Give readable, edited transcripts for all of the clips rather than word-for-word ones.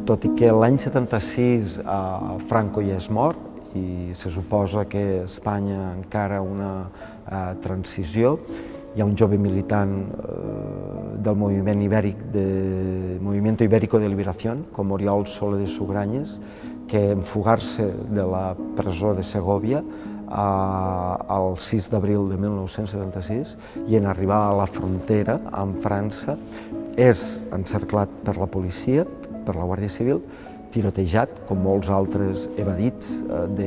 tot i que l'any 76 Franco ja és mort i se suposa que a Espanya encara una transició, hi ha un jove militant del moviment ibèric, Movimiento Ibérico de Liberación, com Oriol Soler de Sugranyes, que en fugar-se de la presó de Segòvia el 6 d'abril de 1976 i en arribar a la frontera amb França és encerclat per la policia, per la Guàrdia Civil, tirotejat, com molts altres evadits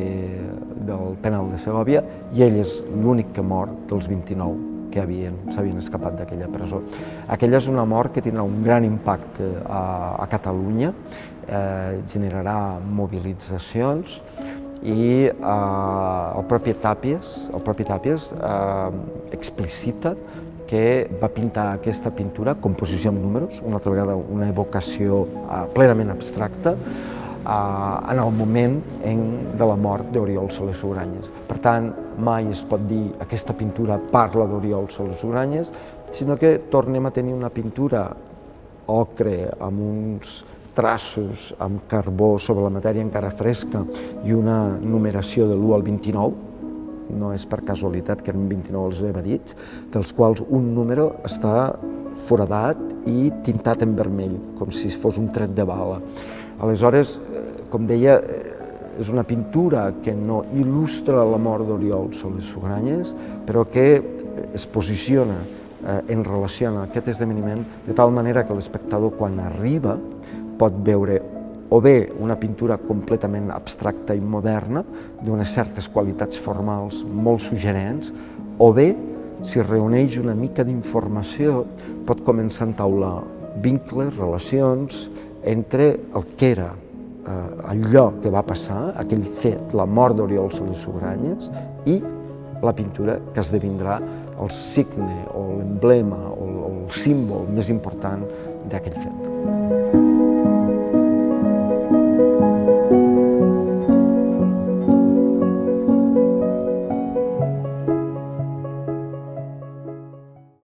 del penal de Segòvia, i ell és l'únic que mor dels 29 que s'havien escapat d'aquella presó. Aquella és una mort que tindrà un gran impacte a Catalunya, generarà mobilitzacions i el propi Tàpies explicita que va pintar aquesta pintura, composició amb números, una altra vegada una evocació plenament abstracta, en el moment de la mort d'Oriol Soler Sugranyes. Per tant, mai es pot dir aquesta pintura parla d'Oriol Soler Sugranyes, sinó que tornem a tenir una pintura ocre amb uns traços amb carbó sobre la matèria encara fresca i una numeració de l'1 al 29, no és per casualitat que eren 29 els evadits, dels quals un número està foradat i tintat en vermell, com si fos un tret de bala. Aleshores, com deia, és una pintura que no il·lustra la mort d'Oriol Soler Sugranyes, però que es posiciona en relació amb aquest esdeveniment de tal manera que l'espectador, quan arriba, pot veure o bé una pintura completament abstracta i moderna, d'unes certes qualitats formals molt suggerents, o bé, si reuneix una mica d'informació, pot començar a entaular vincles, relacions, entre el que era allò que va passar, aquell fet, la mort d'Oriol Soler Sugranyes, i la pintura que esdevindrà el signe o l'emblema o el símbol més important d'aquell fet.